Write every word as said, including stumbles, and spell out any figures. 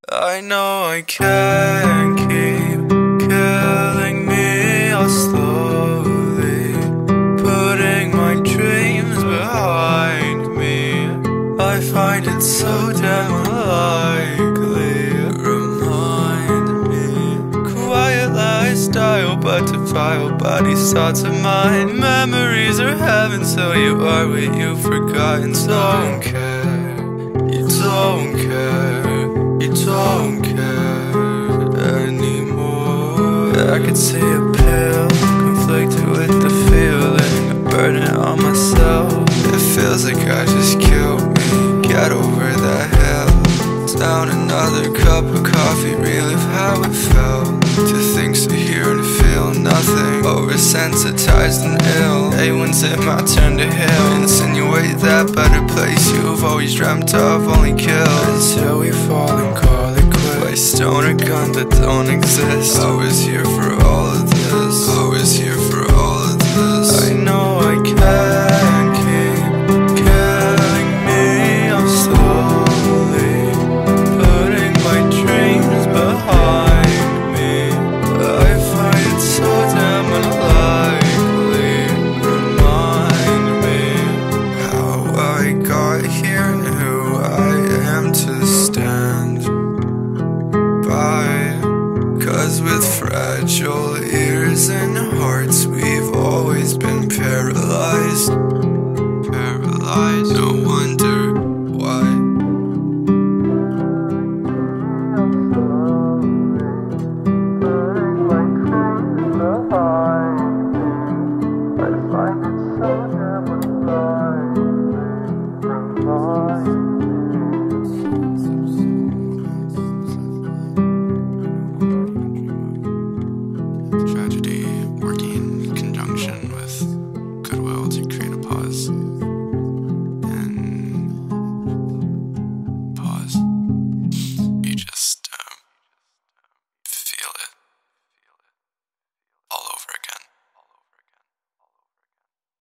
I know I can't keep killing me all slowly, putting my dreams behind me. I find it so damn unlikely. Remind me, quiet lifestyle, but defiled bodies, thoughts of mine. Memories are heaven, so you are what you've forgotten. So don't care, you don't care. You don't care anymore. I could see a pill, conflicted with the feeling, a burden on myself. It feels like I just killed me. Get over that hill. Down another cup of coffee, relive how it felt to think, to hear and feel nothing. Oversensitized and ill. Hey, when's it my turn to heal? Insinuate that better place you've always dreamt of, only kill until we fall and call it quits. By stone or gun that don't exist. I was here for all of